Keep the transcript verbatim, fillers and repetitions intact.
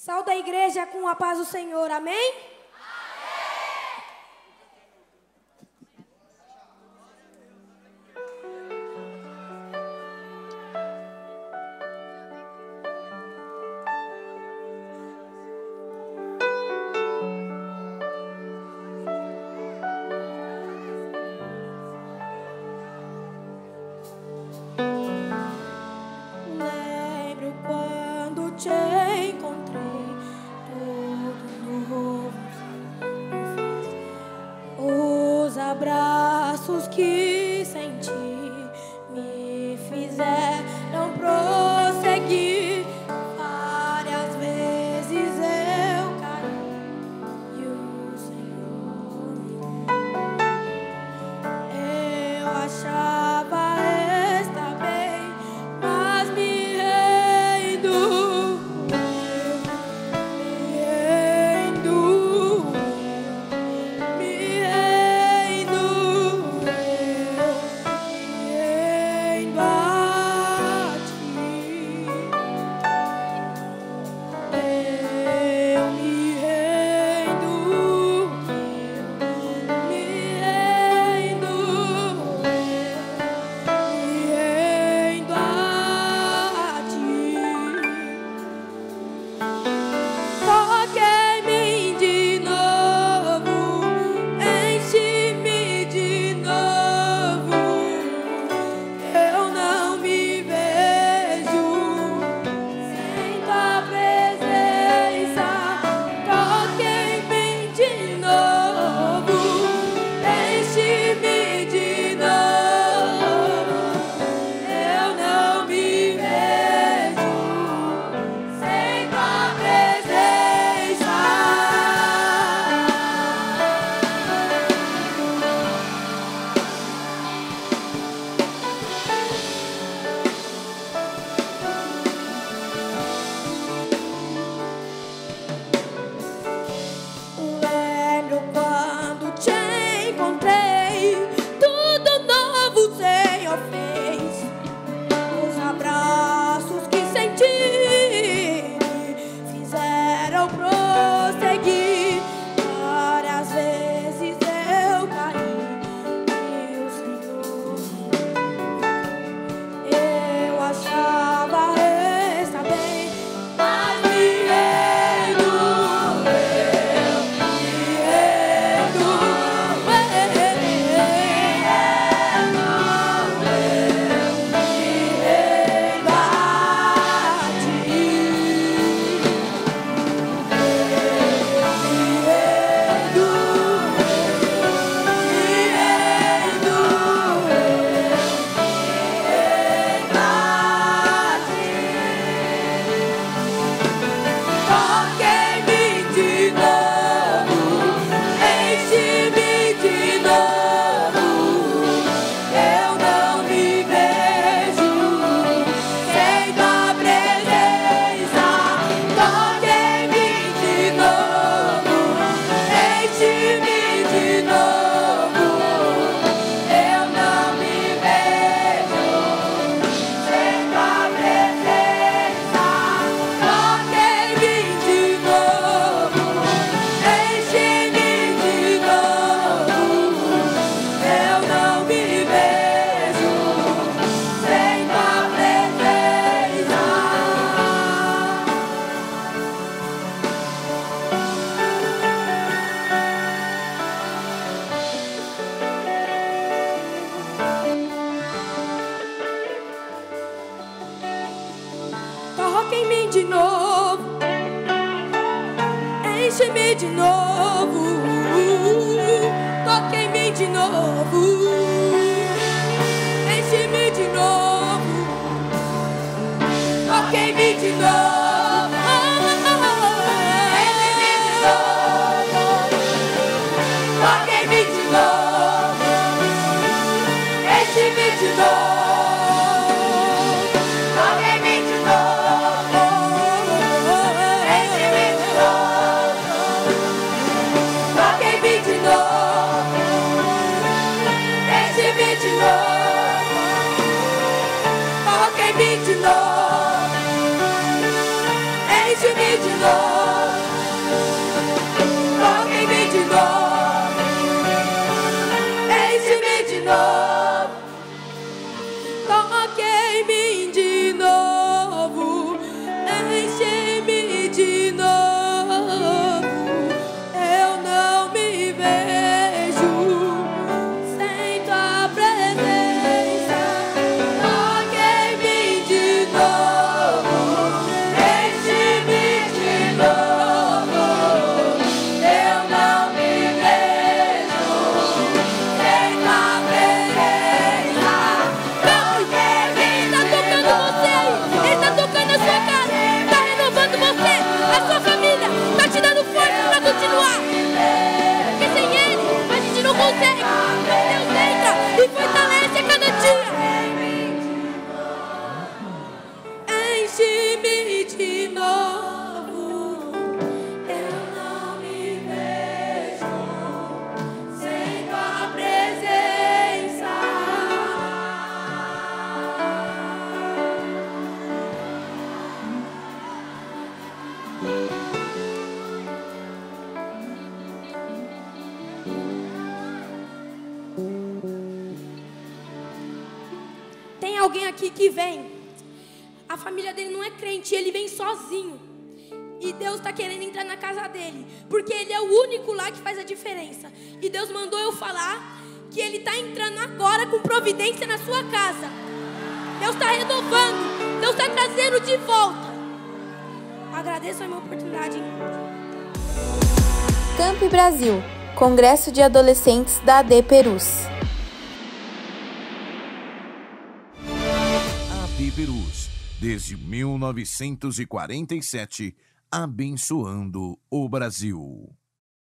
Saúde a igreja com a paz do Senhor, amém? Lembro quando te encontrei, tudo novo, os abraços que senti me fizeram prosseguir. Várias vezes eu caí e o Senhor me eu achava estar bem, mas me rendo, me rendo, me rendo, me rendo a ti. Eu me rendo, me rendo, me rendo a ti. Toque-me de novo, enche-me de novo. Eu não me vejo sem tua presença. Toque-me de novo, enche-me de novo. Eu não me vejo sem tua presença. Lembro quando te encontrei, tudo novo o Senhor fez. Os abraços que senti me fizeram prosseguir. Várias vezes eu caí e o Senhor eu achava estar bem, mas me rendo, eu me rendo, me rendo, eu me rendo a ti. Me rendo, me rendo, eu me rendo a ti. Toque-me de novo, enche-me de novo. Eu não me vejo sem tua presença. Toque-me de novo, enche-me de novo. Eu não me vejo sem tua presença. Toque-me de novo, enche-me de novo. Eu não me vejo sem tua presença. Toque em mim de novo, enche-me de novo. Toque em mim de novo, enche-me de novo. Toque em mim de novo, enche-me de novo. Toque em mim de novo, enche-me de novo. Toque em mim de novo, enche-me de novo. Toque em mim de novo, enche-me de novo. Toque em mim de novo, enche-me de novo. a sua família, está te dando força para continuar. Porque sem Ele, a gente não consegue. Deus entra e fortalece a cada dia. Enche-me de novo. Eu não me vejo sem tua presença. Tem alguém aqui que vem, a família dele não é crente, ele vem sozinho. E Deus está querendo entrar na casa dele, porque ele é o único lá que faz a diferença. E Deus mandou eu falar que ele está entrando agora com providência na sua casa. Deus está renovando, Deus está trazendo de volta. Agradeço a minha oportunidade. Camp Brasil, Congresso de Adolescentes da A D Perus. A D Perus, desde mil novecentos e quarenta e sete, abençoando o Brasil.